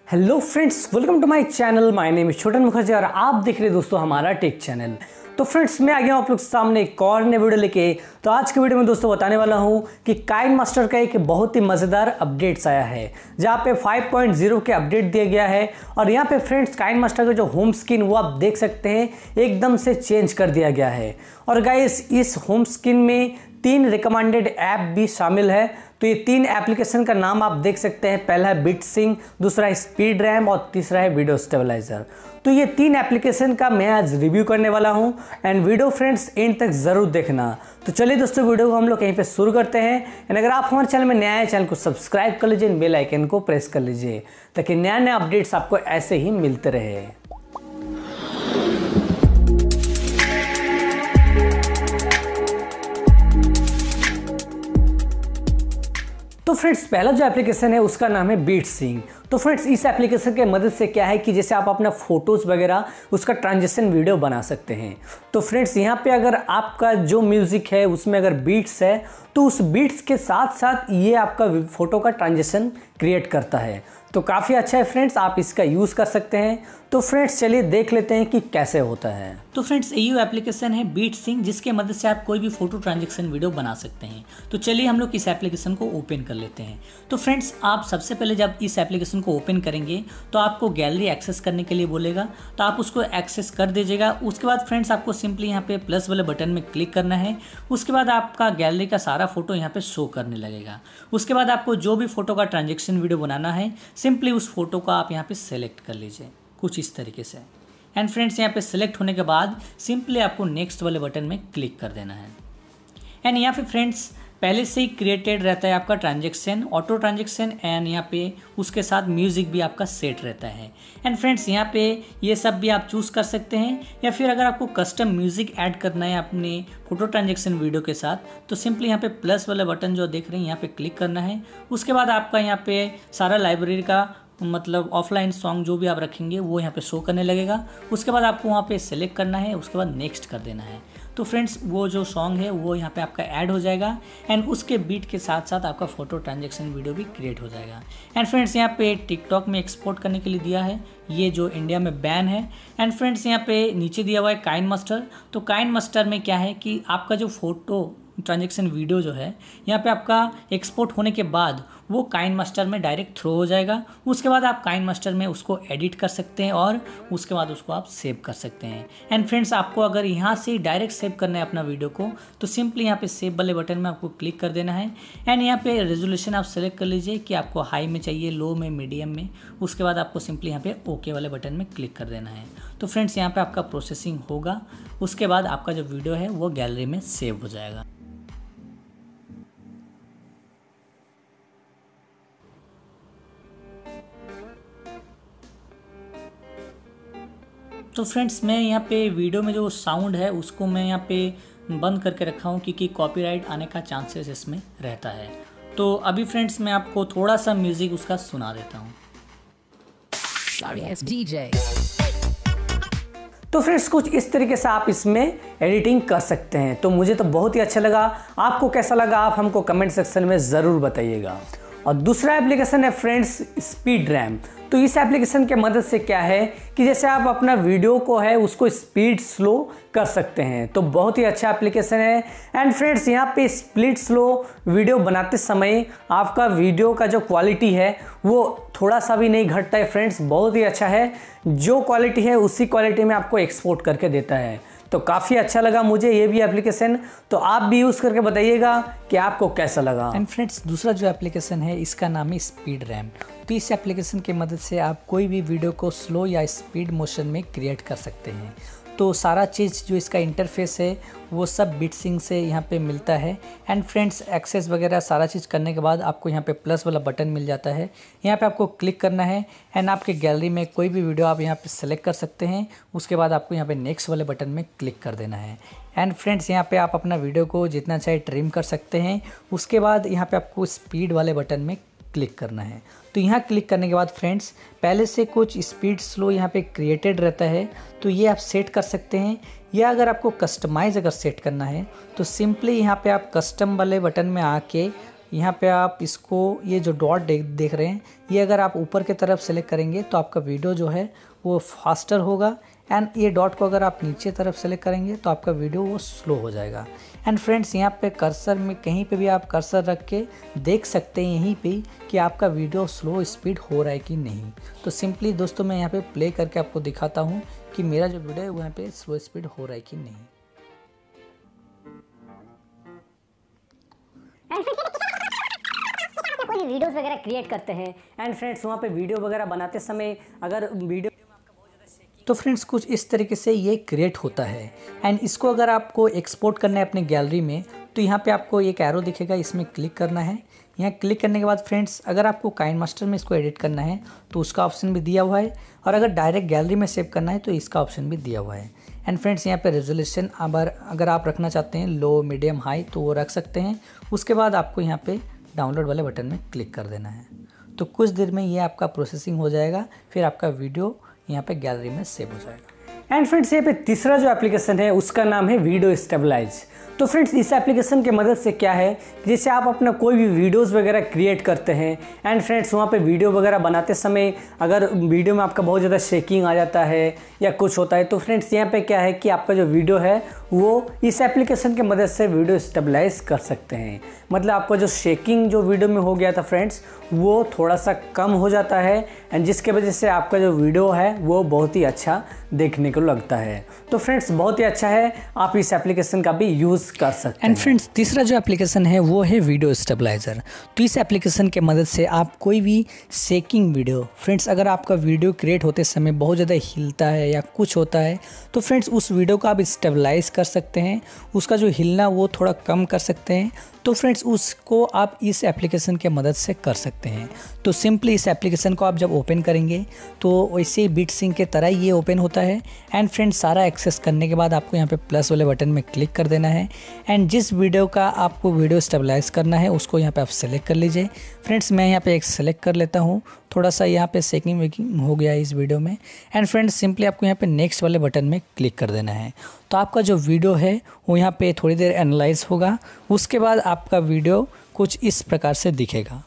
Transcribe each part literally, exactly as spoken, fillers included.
Hello friends, welcome to my channel. My name is Chhotan Mukherjee और आप देख रहे हैं दोस्तों हमारा टेक चैनल। तो फ्रेंड्स, मैं आ गया हूँ आप लोग सामने एक और नए वीडियो लेके। तो आज के वीडियो में दोस्तों बताने वाला हूँ कि काइनमास्टर का एक बहुत ही मज़ेदार अपडेट्स आया है, जहाँ पे फाइव पॉइंट ज़ीरो के अपडेट दिया गया है। और यहाँ पे फ्रेंड्स काइनमास्टर का जो होम स्क्रीन वो आप देख सकते हैं एकदम से चेंज कर दिया गया है। और गाइस, इस होम स्क्रीन में तीन रिकमेंडेड ऐप भी शामिल है। तो ये तीन एप्लीकेशन का नाम आप देख सकते हैं। पहला है बीटसिंग, दूसरा है स्पीड रैम और तीसरा है वीडियो स्टेबलाइजर। तो ये तीन एप्लीकेशन का मैं आज रिव्यू करने वाला हूँ एंड वीडियो फ्रेंड्स एंड तक ज़रूर देखना। तो चलिए दोस्तों, वीडियो को हम लोग यहीं पे शुरू करते हैं। एंड अगर आप हमारे चैनल में नया है, चैनल को सब्सक्राइब कर लीजिए, बेल आइकन को प्रेस कर लीजिए ताकि नया नया अपडेट्स आपको ऐसे ही मिलते रहे। तो फ्रेंड्स, पहला जो एप्लीकेशन है उसका नाम है बीटसिंग। तो फ्रेंड्स, इस एप्लीकेशन के मदद से क्या है कि जैसे आप अपना फोटोज़ वगैरह उसका ट्रांजिशन वीडियो बना सकते हैं। तो फ्रेंड्स, यहाँ पे अगर आपका जो म्यूज़िक है उसमें अगर बीट्स है तो उस बीट्स के साथ साथ ये आपका फ़ोटो का ट्रांजिशन क्रिएट करता है। तो काफ़ी अच्छा है फ्रेंड्स, आप इसका यूज़ कर सकते हैं। तो फ्रेंड्स चलिए देख लेते हैं कि कैसे होता है। तो फ्रेंड्स, ये एप्लीकेशन है बीटसिंग, जिसके मदद से आप कोई भी फोटो ट्रांजैक्शन वीडियो बना सकते हैं। तो चलिए हम लोग इस एप्लीकेशन को ओपन कर लेते हैं। तो फ्रेंड्स, आप सबसे पहले जब इस एप्लीकेशन को ओपन करेंगे तो आपको गैलरी एक्सेस करने के लिए बोलेगा, तो आप उसको एक्सेस कर दीजिएगा। उसके बाद फ्रेंड्स, आपको सिंपली यहाँ पे प्लस वाले बटन में क्लिक करना है। उसके बाद आपका गैलरी का सारा फोटो यहाँ पे शो करने लगेगा। उसके बाद आपको जो भी फोटो का ट्रांजेक्शन वीडियो बनाना है, सिंपली उस फोटो को आप यहाँ पे सेलेक्ट कर लीजिए कुछ इस तरीके से। एंड फ्रेंड्स, यहाँ पे सिलेक्ट होने के बाद सिंपली आपको नेक्स्ट वाले बटन में क्लिक कर देना है। एंड यहाँ पे फ्रेंड्स पहले से ही क्रिएटेड रहता है आपका ट्रांजेक्शन, ऑटो ट्रांजेक्शन, एंड यहाँ पे उसके साथ म्यूज़िक भी आपका सेट रहता है। एंड फ्रेंड्स, यहाँ पे ये सब भी आप चूज़ कर सकते हैं, या फिर अगर आपको कस्टम म्यूज़िक ऐड करना है अपने फोटो ट्रांजेक्शन वीडियो के साथ, तो सिंपली यहाँ पे प्लस वाला बटन जो देख रहे हैं यहाँ पे क्लिक करना है। उसके बाद आपका यहाँ पे सारा लाइब्रेरी का मतलब ऑफलाइन सॉन्ग जो भी आप रखेंगे वो यहाँ पे शो करने लगेगा। उसके बाद आपको वहाँ पे सेलेक्ट करना है, उसके बाद नेक्स्ट कर देना है। तो फ्रेंड्स, वो जो सॉन्ग है वो यहाँ पे आपका ऐड हो जाएगा एंड उसके बीट के साथ साथ आपका फोटो ट्रांजैक्शन वीडियो भी क्रिएट हो जाएगा। एंड फ्रेंड्स, यहाँ पे टिकटॉक में एक्सपोर्ट करने के लिए दिया है, ये जो इंडिया में बैन है। एंड फ्रेंड्स, यहाँ पे नीचे दिया हुआ है काइनमास्टर। तो काइनमास्टर में क्या है कि आपका जो फोटो ट्रांजैक्शन वीडियो जो है यहाँ पे आपका एक्सपोर्ट होने के बाद वो काइनमास्टर में डायरेक्ट थ्रो हो जाएगा। उसके बाद आप काइनमास्टर में उसको एडिट कर सकते हैं और उसके बाद उसको आप सेव कर सकते हैं। एंड फ्रेंड्स, आपको अगर यहाँ से डायरेक्ट सेव करना है अपना वीडियो को, तो सिंपली यहाँ पे सेव वाले बटन में आपको क्लिक कर देना है। एंड यहाँ पे रेजोल्यूशन आप सेलेक्ट कर लीजिए कि आपको हाई में चाहिए, लो में, मीडियम में। उसके बाद आपको सिंपली यहाँ पे ओके वाले बटन में क्लिक कर देना है। तो फ्रेंड्स, यहाँ पे आपका प्रोसेसिंग होगा, उसके बाद आपका जो वीडियो है वो गैलरी में सेव हो जाएगा। तो फ्रेंड्स, मैं यहाँ पे वीडियो में जो साउंड है उसको मैं यहाँ पे बंद करके रखा हूँ क्योंकि कॉपीराइट आने का चांसेस इसमें रहता है। तो अभी फ्रेंड्स मैं आपको थोड़ा सा म्यूज़िक उसका सुना देता हूँ। तो फ्रेंड्स, कुछ इस तरीके से आप इसमें एडिटिंग कर सकते हैं। तो मुझे तो बहुत ही अच्छा लगा। आपको कैसा लगा आप हमको कमेंट सेक्शन में ज़रूर बताइएगा। और दूसरा एप्लीकेशन है फ्रेंड्स स्पीड रैम। तो इस एप्लीकेशन के मदद से क्या है कि जैसे आप अपना वीडियो को है उसको स्पीड स्लो कर सकते हैं। तो बहुत ही अच्छा एप्लीकेशन है। एंड फ्रेंड्स, यहाँ पे स्प्लिट स्लो वीडियो बनाते समय आपका वीडियो का जो क्वालिटी है वो थोड़ा सा भी नहीं घटता है फ्रेंड्स, बहुत ही अच्छा है। जो क्वालिटी है उसी क्वालिटी में आपको एक्सपोर्ट करके देता है। तो काफ़ी अच्छा लगा मुझे ये भी एप्लीकेशन। तो आप भी यूज़ करके बताइएगा कि आपको कैसा लगा। एंड फ्रेंड्स, दूसरा जो एप्लीकेशन है इसका नाम है स्पीड रैम। तो इस एप्लीकेशन की मदद से आप कोई भी वीडियो को स्लो या स्पीड मोशन में क्रिएट कर सकते हैं। तो सारा चीज़ जो इसका इंटरफेस है वो सब बीटसिंग से यहाँ पे मिलता है। एंड फ्रेंड्स, एक्सेस वगैरह सारा चीज़ करने के बाद आपको यहाँ पे प्लस वाला बटन मिल जाता है। यहाँ पे आपको क्लिक करना है एंड आपके गैलरी में कोई भी वीडियो आप यहाँ पे सेलेक्ट कर सकते हैं। उसके बाद आपको यहाँ पे नेक्स्ट वाले बटन में क्लिक कर देना है। एंड फ्रेंड्स, यहाँ पे आप अपना वीडियो को जितना चाहे ट्रिम कर सकते हैं। उसके बाद यहाँ पे आपको स्पीड वाले बटन में क्लिक करना है। तो यहाँ क्लिक करने के बाद फ्रेंड्स, पहले से कुछ स्पीड स्लो यहाँ पे क्रिएटेड रहता है, तो ये आप सेट कर सकते हैं। या अगर आपको कस्टमाइज़ अगर सेट करना है तो सिंपली यहाँ पे आप कस्टम वाले बटन में आके यहाँ पे आप इसको ये जो डॉट देख देख रहे हैं, ये अगर आप ऊपर की तरफ सेलेक्ट करेंगे तो आपका वीडियो जो है वो फास्टर होगा। एंड ये डॉट को अगर आप नीचे तरफ सेलेक्ट करेंगे तो आपका वीडियो वो स्लो हो जाएगा। एंड फ्रेंड्स, यहाँ पे कर्सर में कहीं पे भी आप कर्सर रख के देख सकते हैं यहीं पे कि आपका वीडियो स्लो स्पीड हो रहा है कि नहीं। तो सिंपली दोस्तों मैं यहाँ पे प्ले करके आपको दिखाता हूँ कि मेरा जो वीडियो है वो यहाँ पे स्लो स्पीड हो रहा है कि नहीं। कोई वीडियोस वगैरह क्रिएट करते हैं एंड फ्रेंड्स वहाँ पे वीडियो वगैरह बनाते समय अगर वीडियो तो फ्रेंड्स कुछ इस तरीके से ये क्रिएट होता है। एंड इसको अगर आपको एक्सपोर्ट करना है अपने गैलरी में तो यहाँ पे आपको एक एरो दिखेगा, इसमें क्लिक करना है। यहाँ क्लिक करने के बाद फ्रेंड्स अगर आपको काइनमास्टर में इसको एडिट करना है तो उसका ऑप्शन भी दिया हुआ है, और अगर डायरेक्ट गैलरी में सेव करना है तो इसका ऑप्शन भी दिया हुआ है। एंड फ्रेंड्स यहाँ पे रेजोल्यूशन अगर अगर आप रखना चाहते हैं लो मीडियम हाई तो वो रख सकते हैं। उसके बाद आपको यहाँ पे डाउनलोड वाले बटन में क्लिक कर देना है। तो कुछ देर में ये आपका प्रोसेसिंग हो जाएगा, फिर आपका वीडियो यहाँ पे गैलरी में सेव हो जाएगा। एंड फ्रेंड्स यहाँ पे तीसरा जो एप्लीकेशन है उसका नाम है वीडियो स्टेबलाइज। तो फ्रेंड्स इस एप्लीकेशन की मदद से क्या है, जैसे आप अपना कोई भी वीडियोस वगैरह क्रिएट करते हैं एंड फ्रेंड्स वहाँ पे वीडियो वगैरह बनाते समय अगर वीडियो में आपका बहुत ज़्यादा शेकिंग आ जाता है या कुछ होता है, तो फ्रेंड्स यहाँ पे क्या है कि आपका जो वीडियो है वो इस एप्लीकेशन की मदद से वीडियो स्टेबलाइज कर सकते हैं। मतलब आपका जो शेकिंग जो वीडियो में हो गया था फ्रेंड्स वो थोड़ा सा कम हो जाता है, एंड जिसके वजह से आपका जो वीडियो है वो बहुत ही अच्छा देखने को लगता है। तो फ्रेंड्स बहुत ही अच्छा है, आप इस एप्लीकेशन का भी यूज़ कर सकते हैं। एंड फ्रेंड्स तीसरा जो एप्लीकेशन है वो है वीडियो स्टेबलाइजर। तो इस एप्लीकेशन के मदद से आप कोई भी शेकिंग वीडियो, फ्रेंड्स अगर आपका वीडियो क्रिएट होते समय बहुत ज़्यादा हिलता है या कुछ होता है तो फ्रेंड्स उस वीडियो को आप स्टेबलाइज कर सकते हैं, उसका जो हिलना वो थोड़ा कम कर सकते हैं। तो फ्रेंड्स उसको आप इस एप्लीकेशन के मदद से कर सकते हैं। तो सिंपली इस एप्लीकेशन को आप जब ओपन करेंगे तो वैसे ही बीटसिंक के तरह ये ओपन होता है। एंड फ्रेंड्स सारा एक्सेस करने के बाद आपको यहाँ पे प्लस वाले बटन में क्लिक कर देना है। एंड जिस वीडियो का आपको वीडियो स्टेबलाइज करना है उसको यहाँ पे आप सेलेक्ट कर लीजिए। फ्रेंड्स मैं यहाँ पे एक सेलेक्ट कर लेता हूँ, थोड़ा सा यहाँ पे सेकिंग वेकिंग हो गया है इस वीडियो में। एंड फ्रेंड्स सिंपली आपको यहाँ पे नेक्स्ट वाले बटन में क्लिक कर देना है। तो आपका जो वीडियो है वो यहाँ पे थोड़ी देर एनालाइज होगा, उसके बाद आपका वीडियो कुछ इस प्रकार से दिखेगा।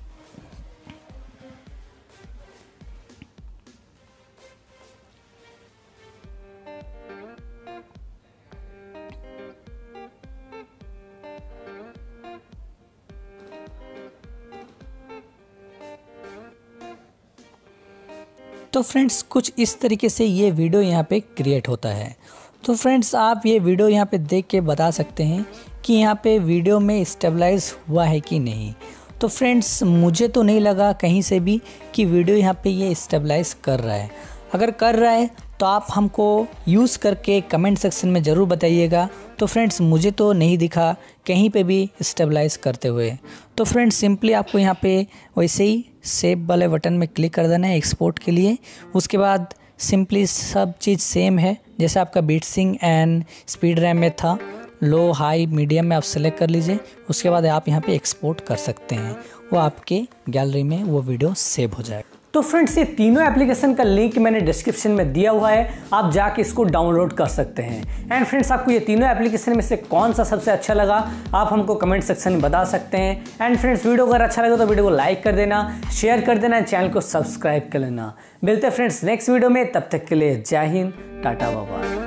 तो फ्रेंड्स कुछ इस तरीके से ये वीडियो यहाँ पे क्रिएट होता है। तो फ्रेंड्स आप ये वीडियो यहाँ पे देख के बता सकते हैं कि यहाँ पे वीडियो में स्टेबलाइज हुआ है कि नहीं। तो फ्रेंड्स मुझे तो नहीं लगा कहीं से भी कि वीडियो यहाँ पे ये स्टेबलाइज कर रहा है। अगर कर रहा है तो आप हमको यूज़ करके कमेंट सेक्शन में ज़रूर बताइएगा। तो फ्रेंड्स मुझे तो नहीं दिखा कहीं पे भी स्टेबलाइज करते हुए। तो फ्रेंड्स सिंपली आपको यहाँ पे वैसे ही सेव वाले बटन में क्लिक कर देना है एक्सपोर्ट के लिए। उसके बाद सिंपली सब चीज़ सेम है जैसे आपका बीटसिंक एंड स्पीड रैम में था, लो हाई मीडियम में आप सेलेक्ट कर लीजिए। उसके बाद आप यहाँ पे एक्सपोर्ट कर सकते हैं, वो आपके गैलरी में वो वीडियो सेव हो जाएगा। तो फ्रेंड्स ये तीनों एप्लीकेशन का लिंक मैंने डिस्क्रिप्शन में दिया हुआ है, आप जाके इसको डाउनलोड कर सकते हैं। एंड फ्रेंड्स आपको ये तीनों एप्लीकेशन में से कौन सा सबसे अच्छा लगा आप हमको कमेंट सेक्शन में बता सकते हैं। एंड फ्रेंड्स वीडियो अगर अच्छा लगा तो वीडियो को लाइक कर देना, शेयर कर देना, चैनल को सब्सक्राइब कर लेना। मिलते हैं फ्रेंड्स नेक्स्ट वीडियो में, तब तक के लिए जय हिंद, टाटा बाय बाय।